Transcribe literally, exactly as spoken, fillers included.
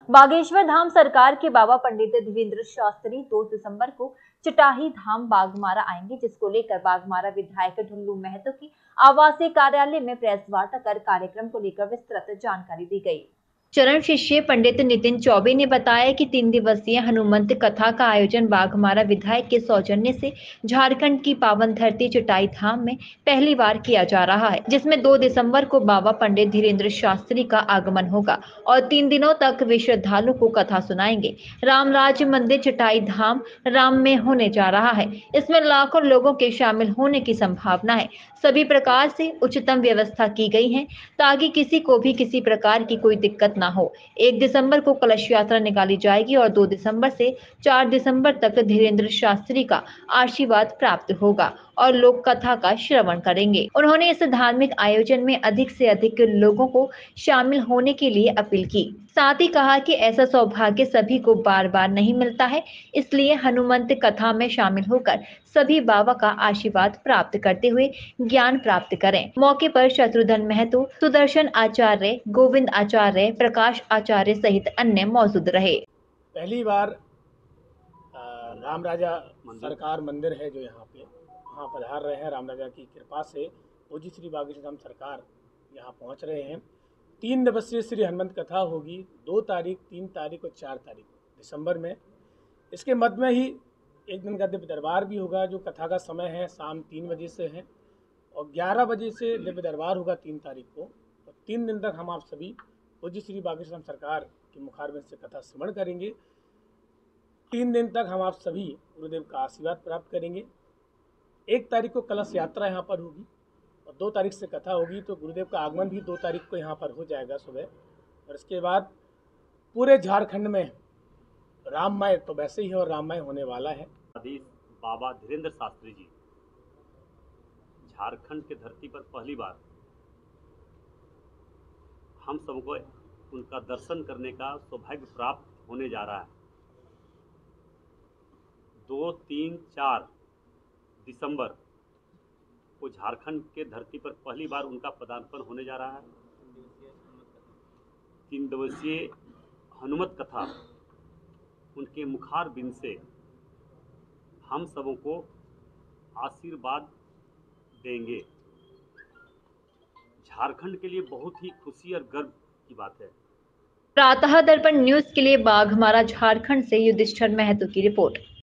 बागेश्वर धाम सरकार के बाबा पंडित धीरेन्द्र शास्त्री दो दिसंबर को चटाही धाम बाघमारा आएंगे, जिसको लेकर बाघमारा विधायक ढुल्लू महतो की आवासीय कार्यालय में प्रेस वार्ता कर कार्यक्रम को लेकर विस्तृत जानकारी दी गई। चरण शिष्य पंडित नितिन चौबे ने बताया कि तीन दिवसीय हनुमंत कथा का आयोजन बाघमारा विधायक के सौजन्य से झारखंड की पावन धरती चटाई धाम में पहली बार किया जा रहा है, जिसमें दो दिसंबर को बाबा पंडित धीरेन्द्र शास्त्री का आगमन होगा और तीन दिनों तक वे श्रद्धालु को कथा सुनाएंगे। रामराज मंदिर चटाई धाम राम में होने जा रहा है। इसमें लाखों लोगों के शामिल होने की संभावना है। सभी प्रकार से उच्चतम व्यवस्था की गई है ताकि किसी को भी किसी प्रकार की कोई दिक्कत ना हो। एक दिसंबर को कलश यात्रा निकाली जाएगी और दो दिसंबर से चार दिसंबर तक धीरेन्द्र शास्त्री का आशीर्वाद प्राप्त होगा और लोग कथा का श्रवण करेंगे। उन्होंने इस धार्मिक आयोजन में अधिक से अधिक लोगों को शामिल होने के लिए अपील की। साथ ही कहा कि ऐसा सौभाग्य सभी को बार बार नहीं मिलता है, इसलिए हनुमंत कथा में शामिल होकर सभी बाबा का आशीर्वाद प्राप्त करते हुए ज्ञान प्राप्त करें। मौके पर शत्रुघ्न महतो, सुदर्शन आचार्य, गोविंद आचार्य, प्रकाश आचार्य सहित अन्य मौजूद रहे। पहली बार राम राजा सरकार मंदिर है जो यहाँ पे वहाँ पधार रहे हैं। राम राजा की कृपा से पूज्य श्री बागेश्वर धाम सरकार यहाँ पहुँच रहे हैं। तीन दिवसीय श्री हनुमंत कथा होगी दो तारीख, तीन तारीख और चार तारीख दिसंबर में। इसके मध्य में ही एक दिन का दिव्य दरबार भी होगा, जो कथा का समय है शाम तीन बजे से है और ग्यारह बजे से दिव्य दरबार होगा तीन तारीख को। और तीन दिन तक हम आप सभी पूज्य श्री बागेश्वर धाम सरकार के मुखारबिंद से कथा श्रवण करेंगे। तीन दिन तक हम आप सभी गुरुदेव का आशीर्वाद प्राप्त करेंगे। एक तारीख को कलश यात्रा यहाँ पर होगी और दो तारीख से कथा होगी, तो गुरुदेव का आगमन भी दो तारीख को यहाँ पर हो जाएगा सुबह। और इसके बाद पूरे झारखंड में राममय तो वैसे ही है और राममय होने वाला है। बाबा धीरेन्द्र शास्त्री जी झारखंड के धरती पर पहली बार हम सबको उनका दर्शन करने का सौभाग्य प्राप्त होने जा रहा है। दो तीन चार दिसंबर को झारखंड के धरती पर पहली बार उनका पदार्पण होने जा रहा है। तीन दिवसीय हनुमत कथा उनके मुखार बिंद से हम सबों को आशीर्वाद देंगे। झारखंड के लिए बहुत ही खुशी और गर्व की बात है। प्रातः दर्पण न्यूज के लिए बाघमारा झारखंड से युधिष्ठिर महतो की रिपोर्ट।